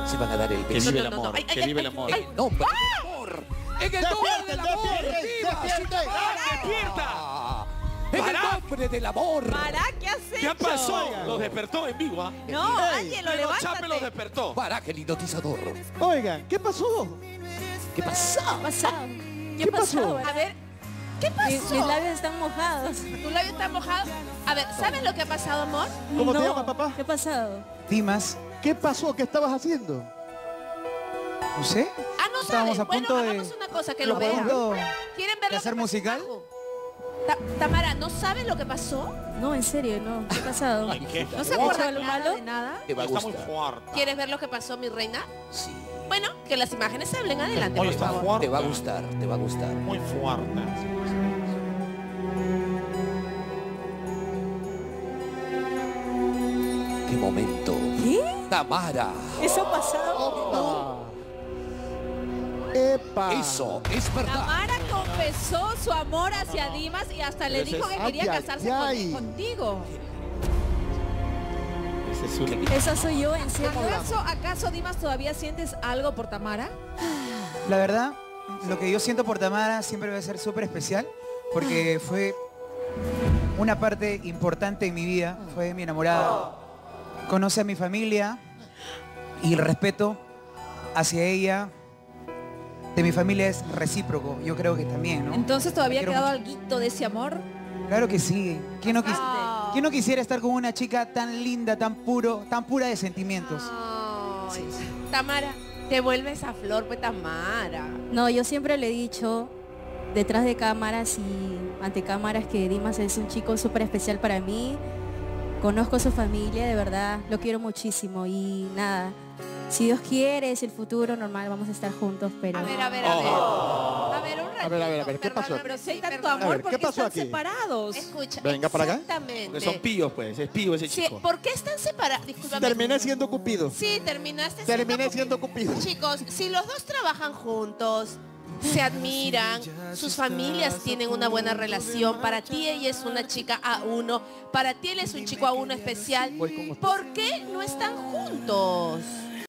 se van a dar el Que beso. vive el amor, que vive el amor. En el nombre del amor. En el nombre del amor. ¡Despierta! En el nombre del amor. Pará, ¿qué has hecho? ¿Qué pasó? Los despertó en vivo, ¿ah? No, Ángelo, Pero Chape los levántate. despertó. Para que el hipnotizador. Oigan, ¿qué pasó? ¿Qué pasa? ¿Qué pasó? A ver, ¿qué pasó? Mis labios están mojados. ¿Tu labio está mojado? A ver, ¿sabes lo que ha pasado, amor? ¿Cómo te No. llamas, papá? ¿Qué ha pasado? Dimas, ¿Qué pasó? ¿Qué estabas haciendo? no sé. Ah, no Estábamos sabes. a punto Bueno, de- hagamos una cosa, que ¿Lo lo vean. podemos ¿Quieren ver de lo hacer que pasó musical? abajo? Tamara, ¿no sabes lo que pasó? No, en serio, no. ¿Qué ha pasado? Ay, ¿qué? ¿No se ¿He acuerda hecho algo nada malo? de nada? Te va a Está muy gustar. fuerte. ¿Quieres ver lo que pasó, mi reina? Sí. Bueno, que las imágenes hablen adelante, Oye, por está favor. fuerte. Te va a gustar, te va a gustar. Muy fuerte. ¡Qué momento! ¿Qué? Tamara. ¿Eso ha pasado? ¡Epa! Eso es verdad. Tamara confesó su amor hacia Dimas y hasta le Ese dijo es- que quería Ay, ay, casarse ay. contigo. Ese es un... ¿Esa soy yo, en serio? ¿Acaso, Dimas, todavía sientes algo por Tamara? La verdad, lo que yo siento por Tamara siempre va a ser súper especial porque fue una parte importante en mi vida, fue mi enamorada. Conoce a mi familia y el respeto hacia ella de mi familia es recíproco, yo creo que también, ¿no? Entonces todavía ha Quiero quedado mucho. alguito de ese amor. Claro que sí. ¿Quién no, Ah. quién no quisiera estar con una chica tan linda, tan pura de sentimientos? Ay, Tamara, te vuelves a flor, pues Tamara. No, yo siempre le he dicho, detrás de cámaras y ante cámaras, que Dimas es un chico súper especial para mí. Conozco a su familia, de verdad, lo quiero muchísimo y nada. Si Dios quiere, es el futuro normal, vamos a estar juntos, pero... A ver, a ver, a ver. A ver, un ratito. A ver, ¿qué pasó? Pero si hay tanto A amor, ver, ¿por ¿qué qué pasó están aquí? separados? Escucha, Venga para acá. exactamente. Porque son pillos, pues. Es pillo ese Sí, chico. ¿por qué están separados? Discúlpame. Terminé siendo Cupido. Sí, terminaste Terminé siendo Cupido. Chicos, si los dos trabajan juntos, se admiran, sus familias tienen una buena relación, para ti ella es una chica A1, para ti él es un chico A1 especial, Voy con usted. ¿por qué no están juntos?